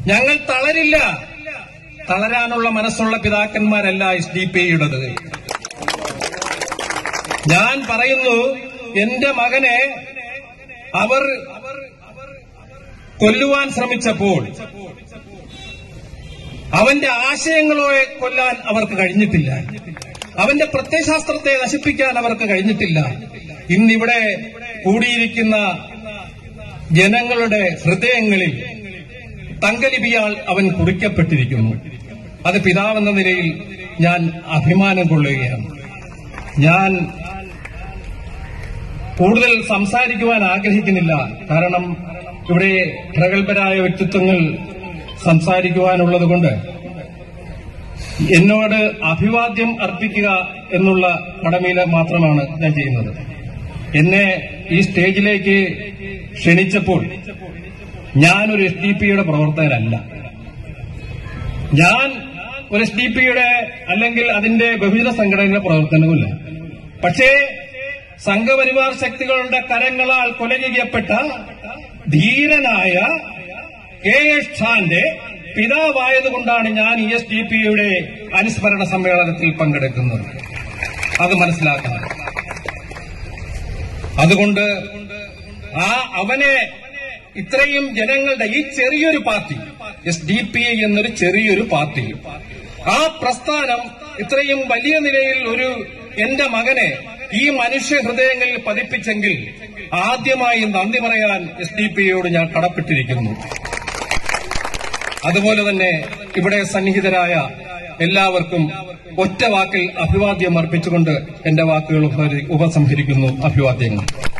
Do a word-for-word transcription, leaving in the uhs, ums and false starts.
ഞങ്ങൾ തളരില്ല. തളരാനുള്ള മനസ്സുള്ള പിതാക്കന്മാരല്ല എസ് ഡി പി യുടേത്. ഞാൻ പറയുന്നു, എന്റെ മകനെ അവർ കൊല്ലുവാൻ ശ്രമിച്ചപ്പോൾ അവന്റെ ആശയങ്ങളെ കൊല്ലാൻ അവർക്ക് കഴിഞ്ഞിട്ടില്ല. അവന്റെ പ്രത്യയശാസ്ത്രത്തെ നശിപ്പിക്കാൻ അവർക്ക് കഴിഞ്ഞിട്ടില്ല. ഇന്നിവിടെ കൂടിയിരിക്കുന്ന ജനങ്ങളുടെ ഹൃദയങ്ങളിൽ തങ്കലിപിയാൽ അവൻ കുറിക്കപ്പെട്ടിരിക്കുന്നു. അത് പിതാവെന്ന നിലയിൽ ഞാൻ അഭിമാനം കൊള്ളുകയാണ്. ഞാൻ കൂടുതൽ സംസാരിക്കുവാൻ ആഗ്രഹിക്കുന്നില്ല. കാരണം ഇവിടെ പ്രഗത്ഭരായ വ്യക്തിത്വങ്ങൾ സംസാരിക്കുവാനുള്ളതുകൊണ്ട് എന്നോട് അഭിവാദ്യം അർപ്പിക്കുക എന്നുള്ള കടമയില മാത്രമാണ് ഞാൻ ചെയ്യുന്നത്. എന്നെ ഈ സ്റ്റേജിലേക്ക് ക്ഷണിച്ചപ്പോൾ ഞാനൊരു എസ് ഡി പിയുടെ പ്രവർത്തകനല്ല. ഞാൻ ഒരു എസ് ഡി പിയുടെ അല്ലെങ്കിൽ അതിന്റെ ബഹുജന സംഘടനയുടെ പ്രവർത്തനവുമില്ല. പക്ഷേ സംഘപരിവാർ ശക്തികളുടെ കരങ്ങളാൽ കൊല ചെയ്യപ്പെട്ട ധീരനായ കെ എസ് ഖാന്റെ പിതാവായതുകൊണ്ടാണ് ഞാൻ ഈ എസ് ഡി പിയുടെ അനുസ്മരണ സമ്മേളനത്തിൽ പങ്കെടുക്കുന്നത്. അത് മനസ്സിലാക്കണം. അതുകൊണ്ട് ആ അവനെ ഇത്രയും ജനങ്ങളുടെ ഈ ചെറിയൊരു പാർട്ടി, എസ് ഡി പി എന്നൊരു ചെറിയൊരു പാർട്ടി, ആ പ്രസ്ഥാനം ഇത്രയും വലിയ നിലയിൽ ഒരു എന്റെ മകനെ ഈ മനുഷ്യ ഹൃദയങ്ങളിൽ പതിപ്പിച്ചെങ്കിൽ ആദ്യമായി നന്ദി പറയാൻ എസ് ഡി പിയോട് ഞാൻ കടപ്പെട്ടിരിക്കുന്നു. അതുപോലെ തന്നെ ഇവിടെ സന്നിഹിതരായ എല്ലാവർക്കും ഒറ്റ വാക്കിൽ അഭിവാദ്യം അർപ്പിച്ചുകൊണ്ട് എന്റെ വാക്കുകൾ ഉപസംഹരിക്കുന്നു. അഭിവാദ്യങ്ങൾ.